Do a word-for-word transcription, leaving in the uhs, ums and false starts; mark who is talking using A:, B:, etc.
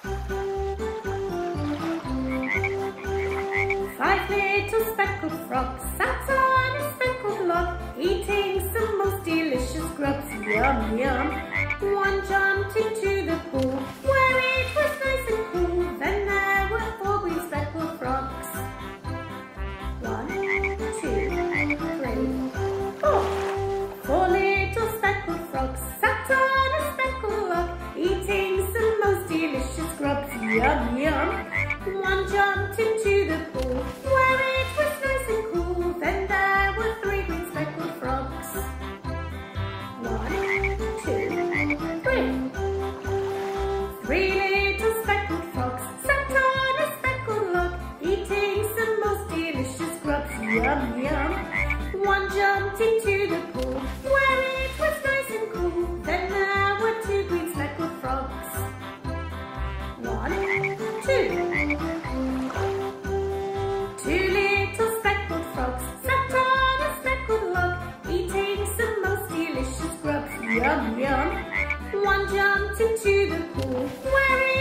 A: Five little speckled frogs sat on a speckled log, eating some most delicious grubs. Yum, yum. One jumped into the pool where it was nice and cool. Then there were four green speckled frogs. One, two, three, four. Four little speckled frogs sat on a speckled log, eating some most delicious grubs. Yum, yum. One jumped into the pool where it was nice and cool. Then there were three green speckled frogs. One, two, three. Three little speckled frogs sat on a speckled log, eating some most delicious grubs. Yum, yum. One jumped into the pool where it was nice and cool. Then there were two green speckled frogs. One, two. Two little speckled frogs sat on a speckled log, eating some most delicious grubs. Yum, yum. One jumped into the pool where it